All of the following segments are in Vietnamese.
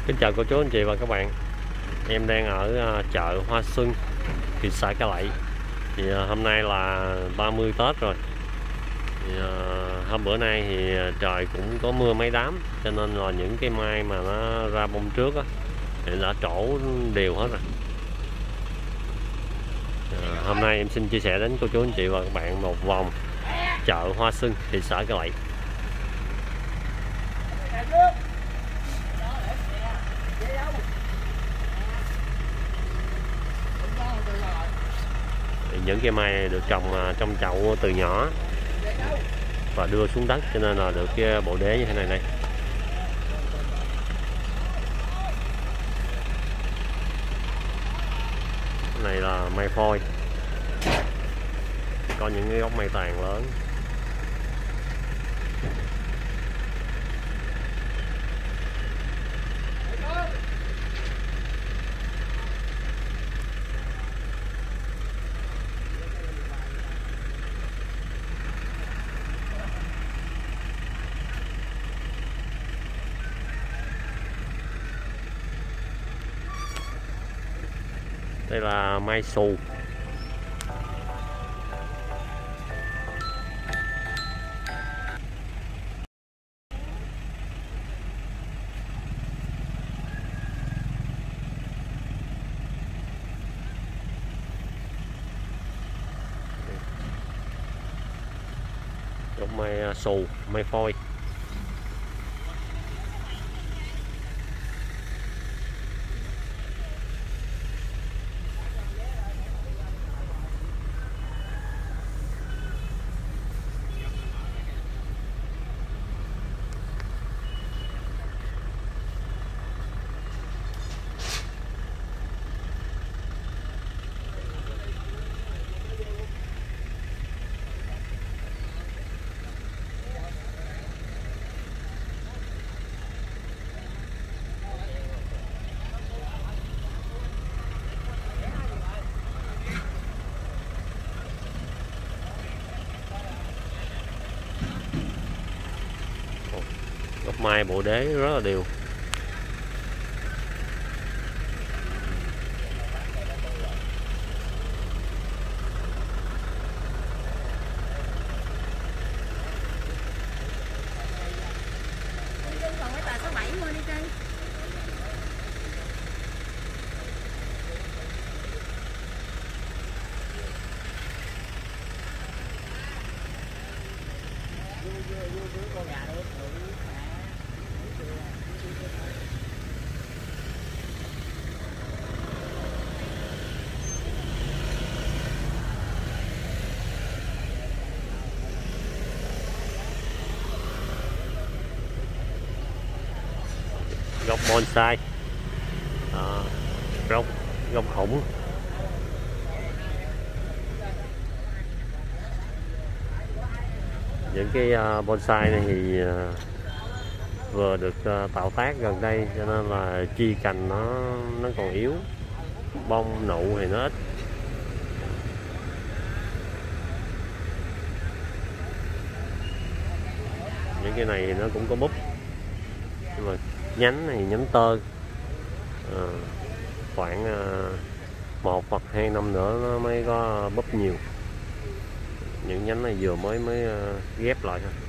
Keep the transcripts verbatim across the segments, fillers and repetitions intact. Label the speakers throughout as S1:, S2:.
S1: Kính chào cô chú anh chị và các bạn. Em đang ở chợ Hoa Xuân, thị xã Cai Lậy. Thì hôm nay là ba mươi Tết rồi. Thì hôm bữa nay thì trời cũng có mưa mấy đám, cho nên là những cây mai mà nó ra bông trước á thì đã trổ đều hết rồi. À, hôm nay em xin chia sẻ đến cô chú anh chị và các bạn một vòng chợ Hoa Xuân, thị xã Cai Lậy. Những cây mai này được trồng trong chậu từ nhỏ và đưa xuống đất, cho nên là được cái bộ đế như thế này đây. Cái này là mai phôi, có những cái gốc mai tàn lớn. Đây là mai xù. Gốc mai xù, mai phôi. Gốc mai bộ đế rất là đều. Gốc bonsai, à, gốc gốc khủng. Những cái uh, bonsai này thì uh, vừa được uh, tạo tác gần đây, cho nên là chi cành nó nó còn yếu, bông nụ thì nó ít. Những cái này thì nó cũng có búp, nhưng mà nhánh này nhánh tơ, à, khoảng à, một hoặc hai năm nữa nó mới có búp nhiều. Những nhánh này vừa mới mới à, ghép lại thôi.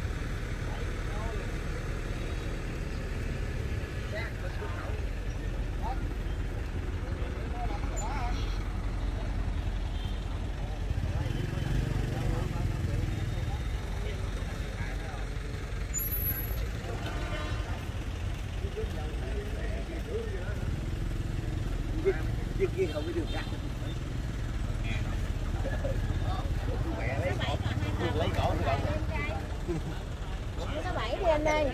S2: Số bảy đi anh ơi.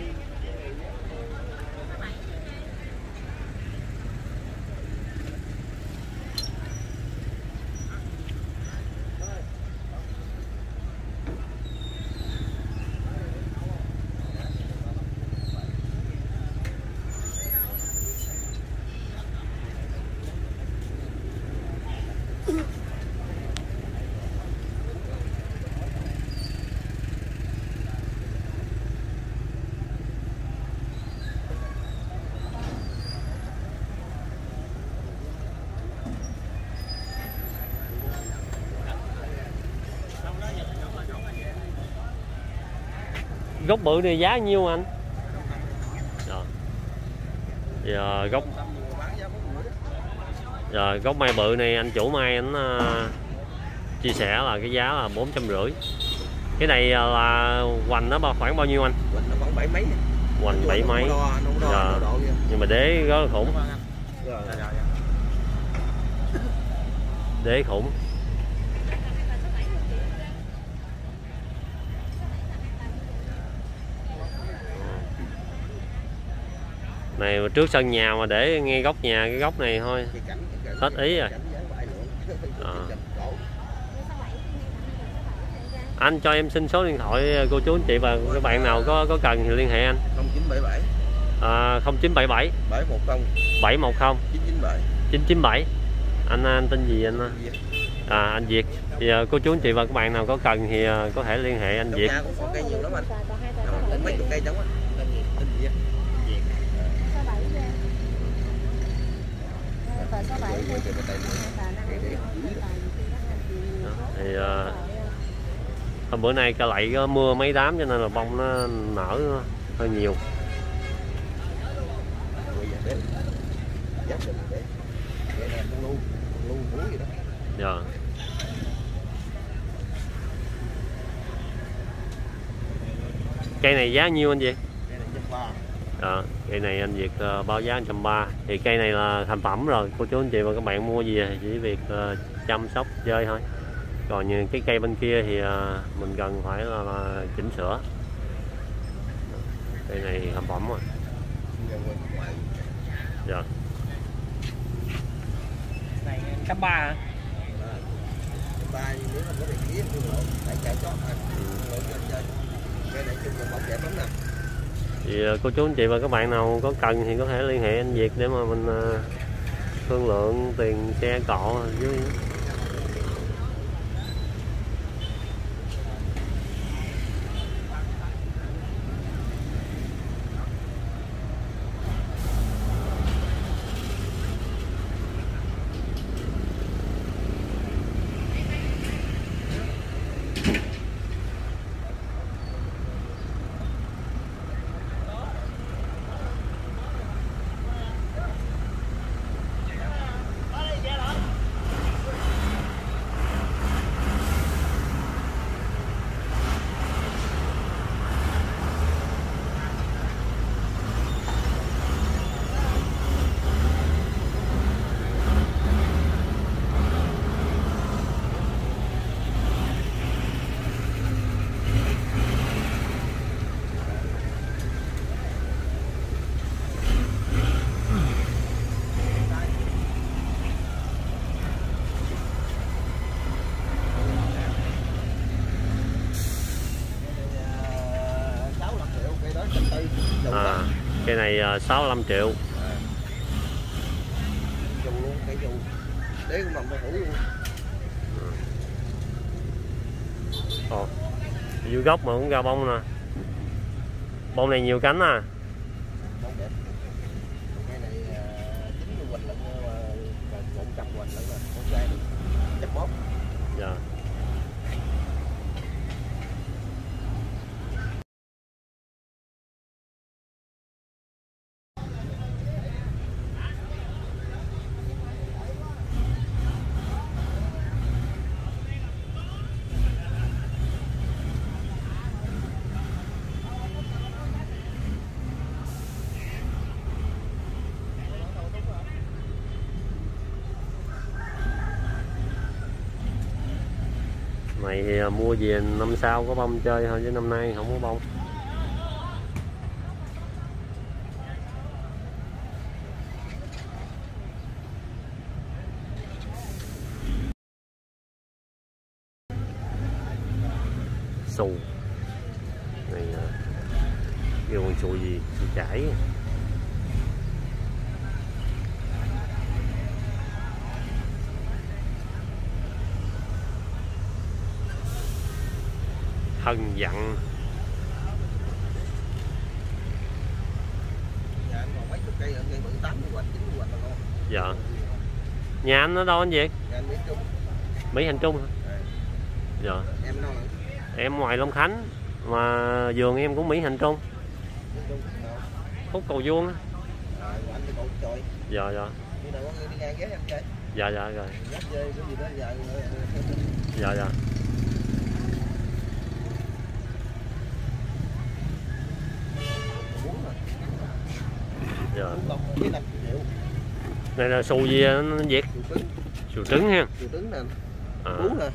S1: gốc bự này giá nhiêu anh? Rồi. Giờ gốc Rồi gốc mai bự này anh chủ mai anh uh, chia sẻ là cái giá là bốn trăm rưỡi. Cái này uh, là hoành nó khoảng bao nhiêu anh?
S3: Hoành nó khoảng bảy mấy.
S1: Hoành bảy mấy.
S3: Đo, đo,
S1: dạ.
S3: đo
S1: Nhưng mà đế rất là khủng.
S3: Rồi.
S1: Đế khủng. Này mà trước sân nhà mà để ngay góc nhà cái góc này thôi hết ý rồi. À. Anh cho em xin số điện thoại cô chú anh chị và các bạn nào có có cần thì liên hệ anh.
S3: không chín bảy bảy
S1: À, không chín bảy bảy
S3: bảy một không
S1: bảy một không
S3: chín chín bảy
S1: chín chín bảy. Anh anh tên gì anh? À, anh Việt. Thì uh, cô chú anh chị và các bạn nào có cần thì uh, có thể liên hệ anh Việt.
S3: Nhà cũng có cây nhiều lắm anh. Còn mấy chục cây giống á. Tên gì? Việt.
S1: Thì uh, hôm bữa nay ca lậy có mưa mấy đám cho nên là bông nó nở hơi nhiều. Dạ. Cây này giá nhiêu anh Việt? À, cây này anh Việt uh, báo giá một trăm ba mươi. Thì cây này là thành phẩm rồi, cô chú anh chị và các bạn mua gì thì chỉ việc uh, chăm sóc chơi thôi. Còn như cái cây bên kia thì uh, mình cần phải là, là chỉnh sửa. Cây này thành phẩm rồi. Dạ.
S4: Này trăm ba hả?
S3: Ba nếu không có điện khí thì phải chạy chót thôi. Cây này chung là một đẹp lắm nè.
S1: Thì cô chú anh chị và các bạn nào có cần thì có thể liên hệ anh Việt để mà mình uh, thương lượng tiền xe cọ dưới. À, cây này uh, sáu mươi lăm triệu.
S3: À. Dùng luôn, cây dùng. Đấy cũng nằm thủ luôn.
S1: Ồ, dưới gốc mà cũng ra bông nè. Bông này nhiều cánh à.
S3: Bông đẹp. Cây này chín mươi quỳnh lận, một trăm quỳnh lận nè, con trai được chất mốt.
S1: Dạ. Này thì mua về năm sau có bông chơi thôi chứ năm nay không có bông. Xù này kêu con xù gì, xù chải. Thân dặn.
S3: Dạ anh còn mấy chục cây ở cây bự tám mươi quỳnh, chín mươi quỳnh là ngon.
S1: Dạ. Nhà anh ở đâu anh Việt?
S3: Nhà anh Mỹ Trung.
S1: Mỹ Thành Trung hả?
S3: À.
S1: Dạ.
S3: Em đâu ạ?
S1: Em ngoài Long Khánh. Mà vườn em cũng Mỹ Hành Trung, khúc cầu vuông á.
S3: À, anh đi cậu trời.
S1: Dạ dạ.
S3: Đi nào con đi ngang ghé em chơi.
S1: Dạ dạ rồi.
S3: Dắt chơi cái gì đó giờ.
S1: Dạ dạ. Dạ.
S3: Lọc cái năm triệu.
S1: Này là xù gì nó Việt?
S3: Triệu trứng.
S1: Xù trứng ha.
S3: Triệu trứng nè.
S1: À.
S3: Bú nè.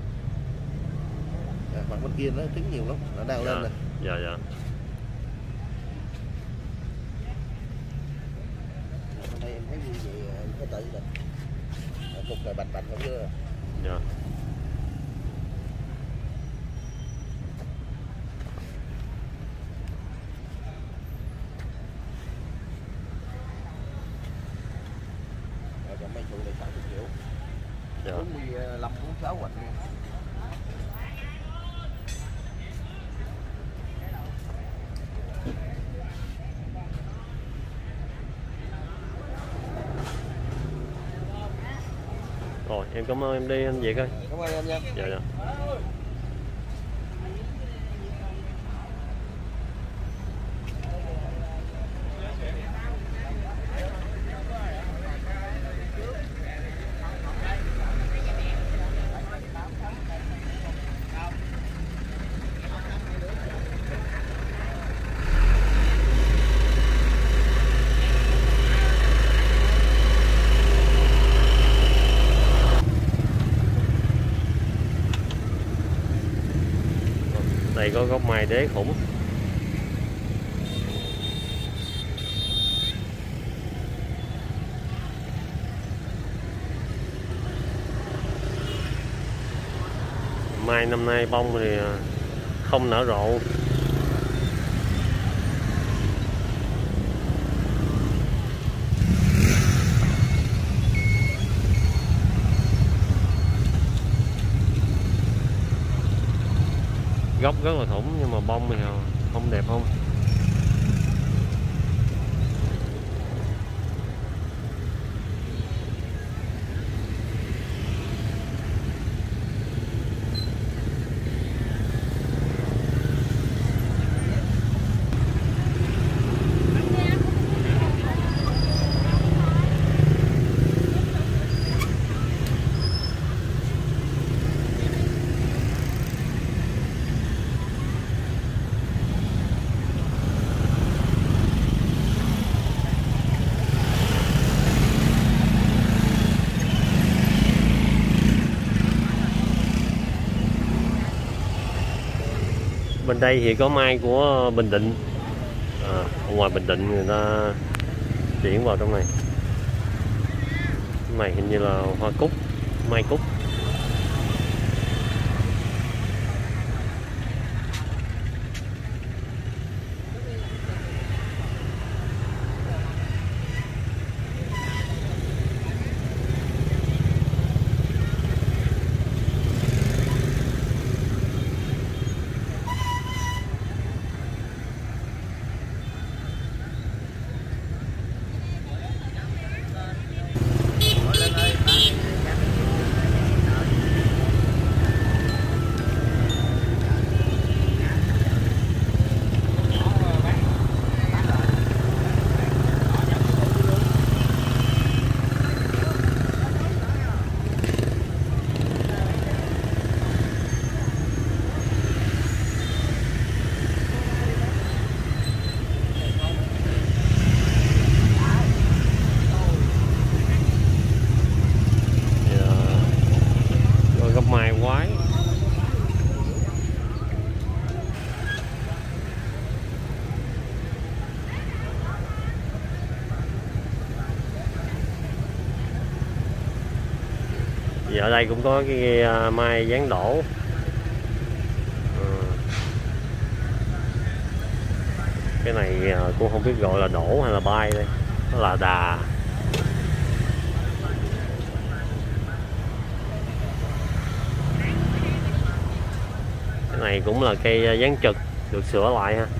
S3: À, mặt bên kia nó trứng nhiều lắm, nó đào
S1: Dạ.
S3: lên nè.
S1: Dạ dạ.
S3: Hôm nay em thấy như vậy em có tự rồi. Cục là bạch bạch không chứ.
S1: Dạ.
S3: Rồi mấy trụ này sáu mươi triệu.
S1: Dạ.
S3: bốn mươi lăm, bốn mươi sáu hoạch luôn.
S1: Rồi em cảm ơn em đi anh Việt ơi.
S3: Cảm ơn em nha.
S1: Dạ dạ. Đây có gốc mai đế khủng. Mai năm nay bông thì không nở rộ. Gốc rất là thủng nhưng mà bông thì không đẹp không. Bên đây thì có mai của Bình Định. À, ở ngoài Bình Định người ta chuyển vào trong này. Cái này hình như là hoa cúc, mai cúc. Mai quái. Thì ở đây cũng có cái mai dán đổ. Ừ. Cái này cũng không biết gọi là đổ hay là bay đây, nó là đà. Này cũng là cây dán trực được sửa lại ha.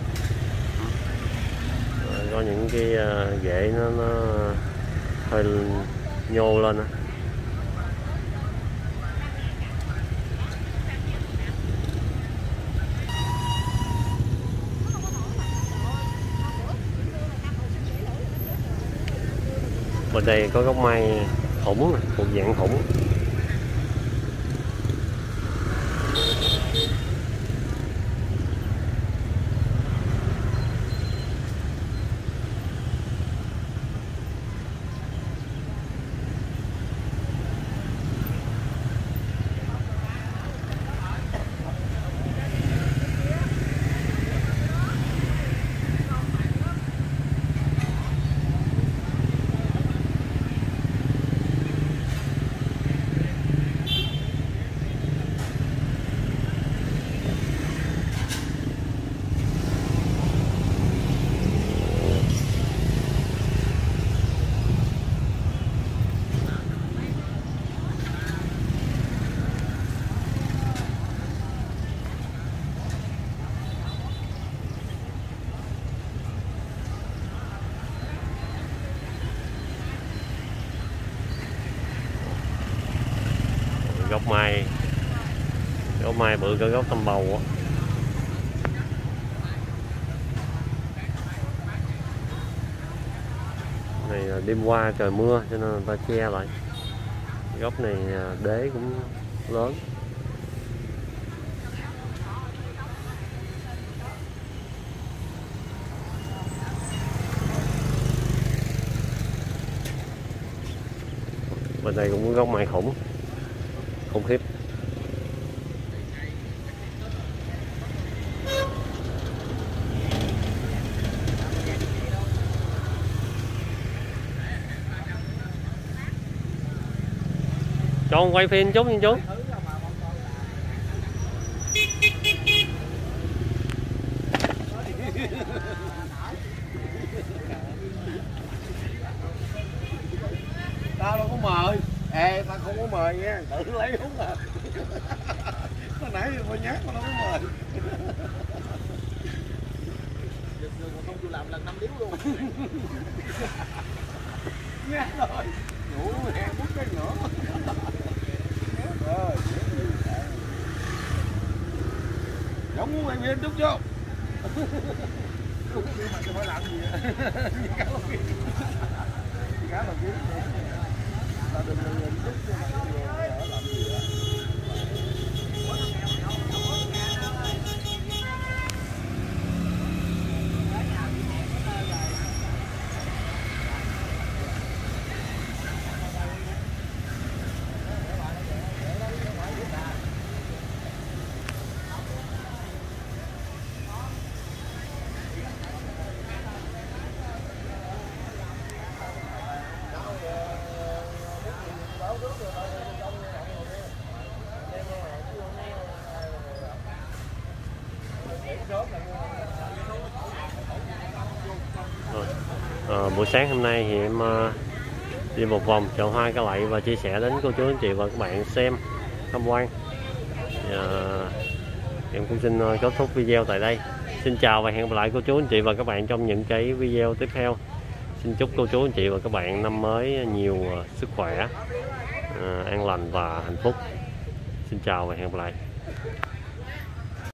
S1: Có những cái rễ nó, nó hơi nhô lên ha. Bên đây có gốc mai khủng, thuộc dạng khủng. Gốc mai, gốc mai bự cỡ gốc tăm bầu á. Này là đêm qua trời mưa cho nên người ta che lại. Gốc này đế cũng lớn. Bên đây cũng có gốc mai khủng, khủng khiếp. Cho ông quay phim chút nha chú.
S3: Tao đâu có mời. Ê, tao không có mời nha, tự lấy uống à. Hồi nãy tôi nhát mà đâu có mời. Không chịu làm lần năm điếu luôn. Nhát rồi. Ngủ hẹn bút cái nữa. Rồi, giống muốn quay phim chút chứ. Không biết mà phải làm gì á. Cá lóc kiếm. Cá lóc kiếm. Ta đừng đừng chút chứ mà làm gì á.
S1: À, buổi sáng hôm nay thì em uh, đi một vòng chợ hoa Cai Lậy và chia sẻ đến cô chú anh chị và các bạn xem tham quan. Uh, em cũng xin uh, kết thúc video tại đây. Xin chào và hẹn gặp lại cô chú anh chị và các bạn trong những cái video tiếp theo. Xin chúc cô chú anh chị và các bạn năm mới nhiều uh, sức khỏe, uh, an lành và hạnh phúc. Xin chào và hẹn gặp lại.